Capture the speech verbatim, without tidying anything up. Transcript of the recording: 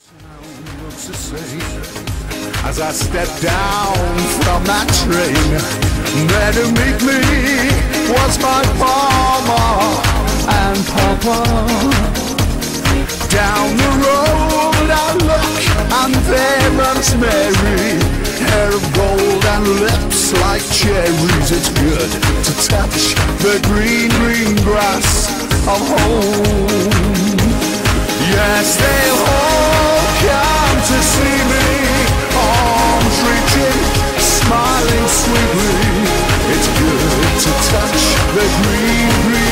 Looks the same as I step down from that train. There to meet me was my mama and papa. Down the road I look and there runs Mary, hair of gold and lips like cherries. It's good to touch the green, green grass of home. Yes, they all come to see me, arms reaching, smiling sweetly. It's good to touch the green, green